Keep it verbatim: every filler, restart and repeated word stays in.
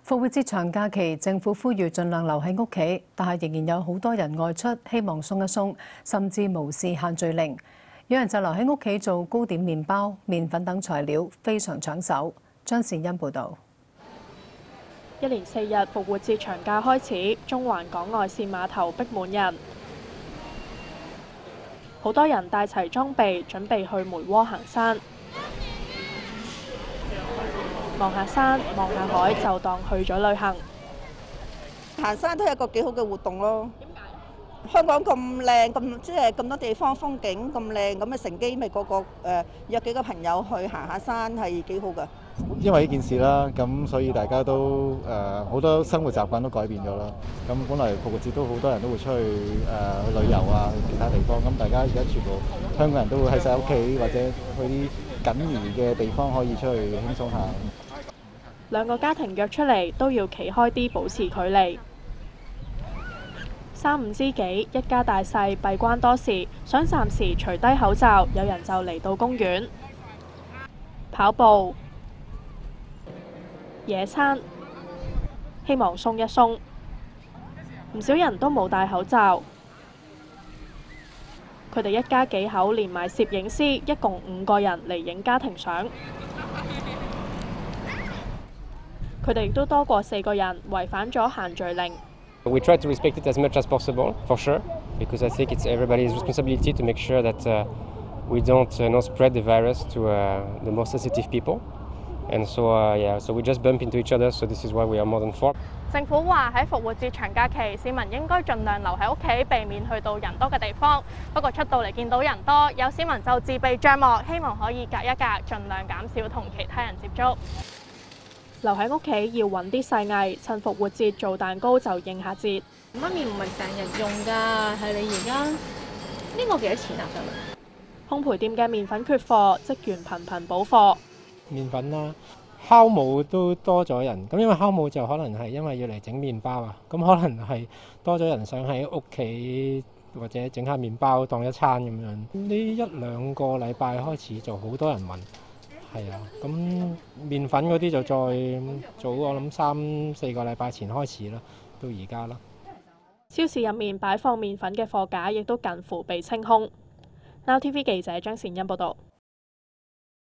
復活節長假期，政府呼籲盡量留喺屋企，但係仍然有好多人外出，希望鬆一鬆，甚至無視限聚令。有人就留喺屋企做糕點麵包、麵粉等材料，非常搶手。張善欣報導。 一連四日復活節長假開始，中環港外線碼頭逼滿人，好多人帶齊裝備，準備去梅窩行山。望下山，望下海，就當去咗旅行。 行山都係一個幾好嘅活動咯。點解？香港咁靚，咁即係咁多地方風景咁靚，咁嘅乘機咪個個誒約幾個朋友去行下山係幾好㗎。 因為呢件事啦，咁所以大家都誒好多生活習慣都改變咗啦。咁本來復活節都好多人都會出去誒去旅遊啊，去其他地方。咁大家而家全部香港人都會喺晒屋企，或者去啲緊宜嘅地方可以出去輕鬆下。 兩個家庭約出嚟都要企開啲，保持距離。三五知己，一家大細閉關多時，想暫時除低口罩，有人就嚟到公園跑步、野餐，希望鬆一鬆。唔少人都冇戴口罩，佢哋一家幾口連埋攝影師，一共五個人嚟影家庭相。佢哋亦都多過四個人違反咗限聚令。 We try to respect it as much as possible, for sure, because I think it's everybody's responsibility to make sure that uh, we don't uh, not spread the virus to uh, the more sensitive people. And so, uh, yeah, so we just bump into each other. So this is why we are more than four. 政府話喺復活節長假期，市民應該盡量留喺屋企，避免去到人多嘅地方。不過出到嚟見到人多，有市民就自備帳幕，希望可以隔一隔，盡量減少同其他人接觸。留喺屋企要揾啲細藝，趁復活節做蛋糕就應下節。 媽咪唔係成日用㗎，係你而家呢個幾多錢啊？上嚟烘焙店嘅麵粉缺貨，職員頻頻補貨。 麵粉啦，酵母都多咗人，咁因為酵母就可能係因為要嚟整麵包啊，咁可能係多咗人想喺屋企或者整下麵包當一餐咁樣。呢一兩個禮拜開始就好多人問。係啊，咁麵粉嗰啲就再早我諗三四個禮拜前開始啦，到而家啦。 超市入面擺放麵粉嘅貨架亦都近乎被清空。Now T V 記者張善欣報導。